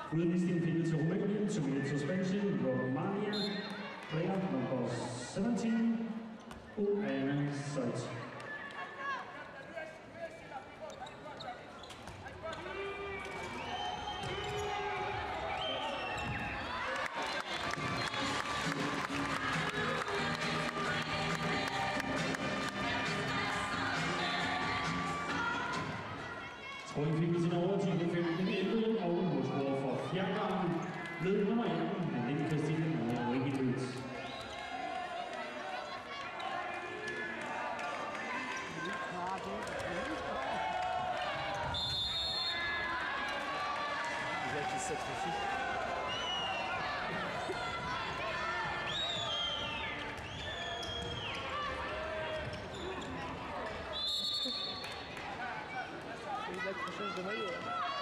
Linn-Kristin Riegelhuth to Romania, to be in suspension. Romania, player number 17, Anna Seit. Point fik i sin overtid på 15-11 og målscorer for fjerde gang ved nummer 1, Linn-Kristin Riegelhuth. Il a quelque chose de meilleur.